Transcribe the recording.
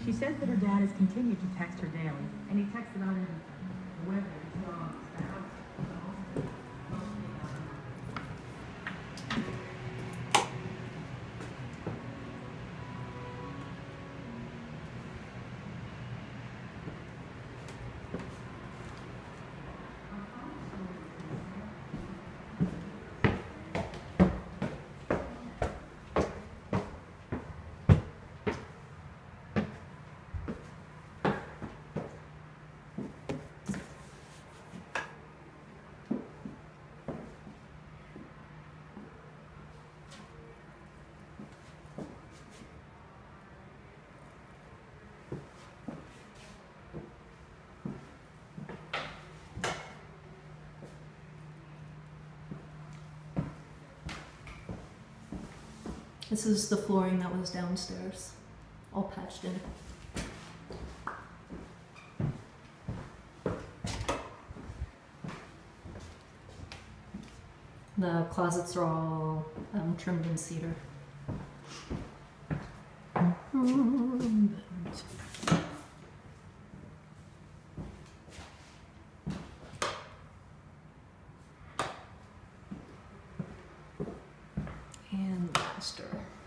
She says that her dad has continued to text her daily, and he texts about everything. The weather, his dogs, the house, the hospital, mostly about her. This is the flooring that was downstairs, all patched in. The closets are all trimmed in cedar. And the master.